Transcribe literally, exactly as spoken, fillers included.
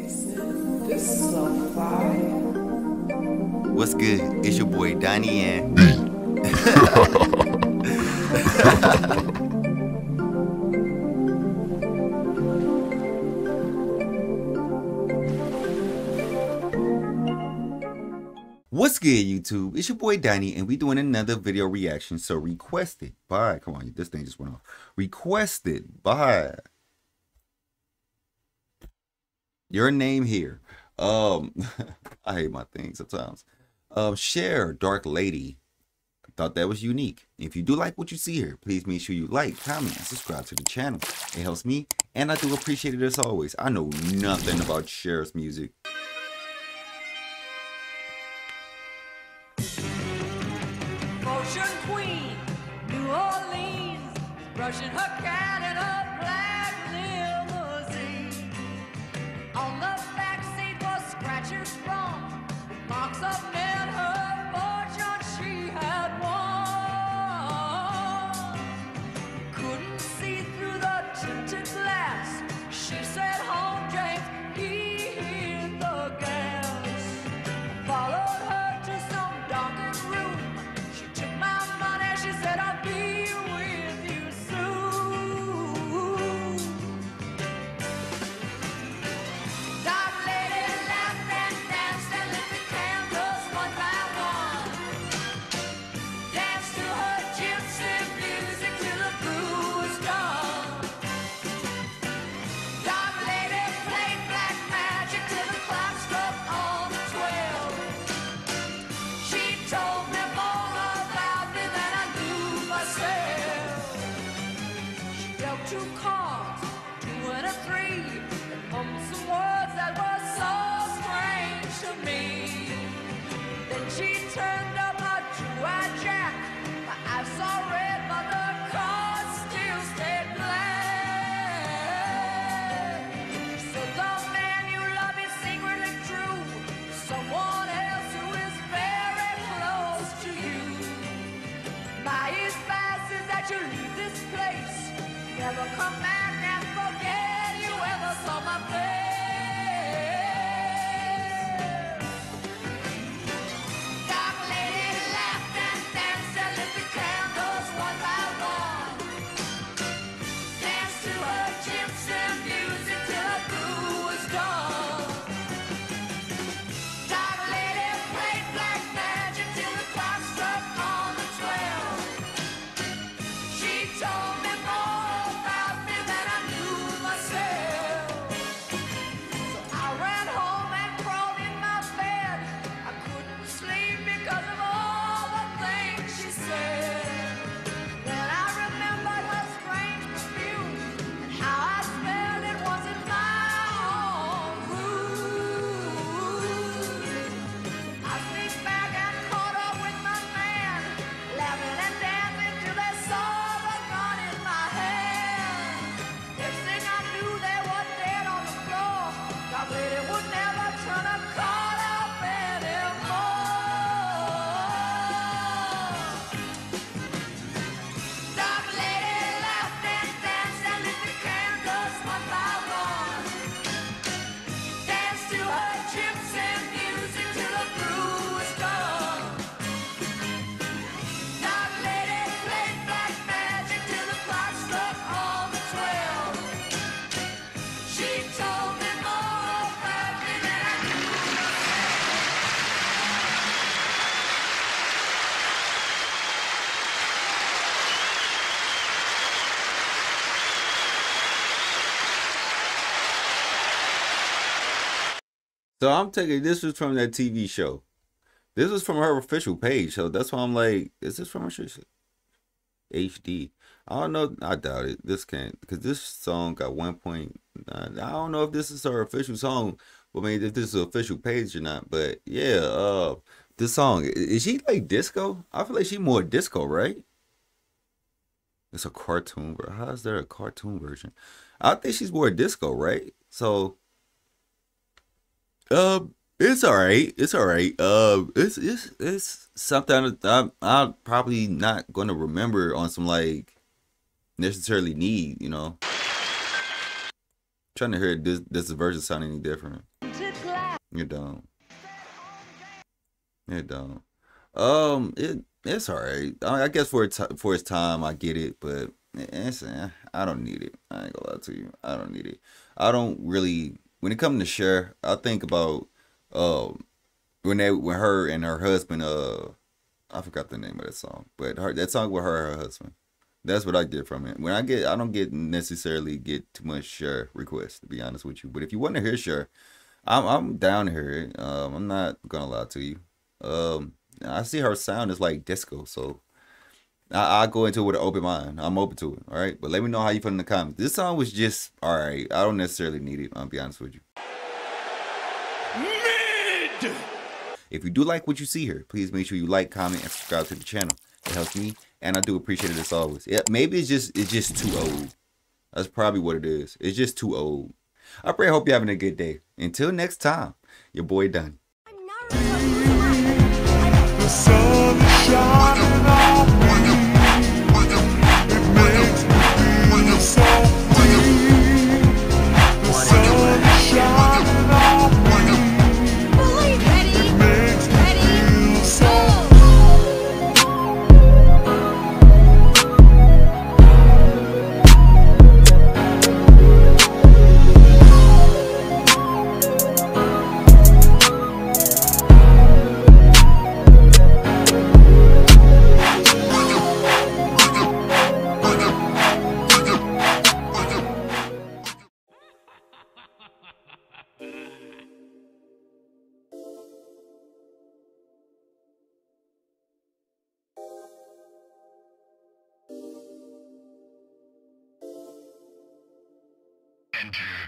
This is so fire. What's good? It's your boy Donnie and What's good, YouTube? It's your boy Donnie, and we doing another video reaction. So requested by, come on, this thing just went off. Requested by your name here. Um, I hate my thing sometimes. Um, Share Dark Lady. I thought that was unique. If you do like what you see here, please make sure you like, comment, and subscribe to the channel. It helps me, and I do appreciate it as always. I know nothing about Cher's music. Ocean Queen, New Orleans, brushing her cat in a black limousine. On the back seat was scratches from marks of men, her fortune she had won. Couldn't see through the tinted glass. She said, "Home, James," he hit the gas. Followed her to some darkened room. She took my money, she said, "I'll be with you soon." Dark lady laughed and danced and lit the candles one by one. Danced to her gypsy music till the brew was done. Dark lady played black magic till the clock struck on the twelve. She told me more about me than I knew myself. She dealt two cards, two and a three, and hummed some words that were so strange to me. Then she turned up her two-eyed jack. My eyes saw red, but the cards still stayed black. She said, "The man you love is secretly true to someone else who is very close to you. My advice is that you leave this place. Never come back and forget you ever saw my face." Dark lady laughed and danced and lit the candles one by one. Danced to her gypsy music till her brew was done. Dark lady played black magic till the clock struck on the twelve. She told me more about me than I knew myself. So I ran home and crawled in my bed. I couldn't sleep because of all the things she said. Then I remembered her strange perfume and how I smelled it was in my own room. I sneaked back and caught up with my man, laughing and dancing till they saw the gun in my hand. Next thing I knew, they were dead on the floor. Dark lady would never turn a card up anymore. Dark lady laughed and danced and lit the candles one by one. Danced to her gypsy music till the brew was done. Dark lady played black magic till the clock struck on the twelve. She told me more about me than I knew So I'm taking this was from that T V show. This was from her official page, so that's why I'm like, is this from her H D? I don't know. I doubt it. This can't, because this song got one point nine. I don't know if this is her official song. Well, maybe if this is an official page or not. But yeah, uh, this song, i- is she like disco? I feel like she more disco, right? It's a cartoon, bro. How is there a cartoon version? I think she's more disco, right? So, uh, it's all right. It's all right. Uh, it's it's it's something that I'm, I'm probably not gonna remember on some like necessarily need, you know. Trying to hear this this version sound any different. You don't. You don't. Um, it it's alright. I, I guess for its for its time, I get it, but it's eh, I don't need it. I ain't gonna lie to you. I don't need it. I don't really. When it comes to Cher, I think about um when they when her and her husband uh I forgot the name of that song, but her that song with her and her husband. That's what I get from it. When I get, I don't get necessarily get too much Cher requests, to be honest with you. But if you want to hear Cher, I'm I'm down to hear it. Um, I'm not gonna lie to you. Um, I see her sound is like disco, so I I go into it with an open mind. I'm open to it. All right, but let me know how you feel in the comments. This song was just all right. I don't necessarily need it. I'll be honest with you. Mid! If you do like what you see here, please make sure you like, comment, and subscribe to the channel. It helps me, and I do appreciate it as always. Yeah, maybe it's just it's just too old. That's probably what it is. It's just too old. I pray I hope you're having a good day. Until next time, your boy done. The sun is shining on me. It makes me feel so free. The sun is shining on me. It makes me feel so Enter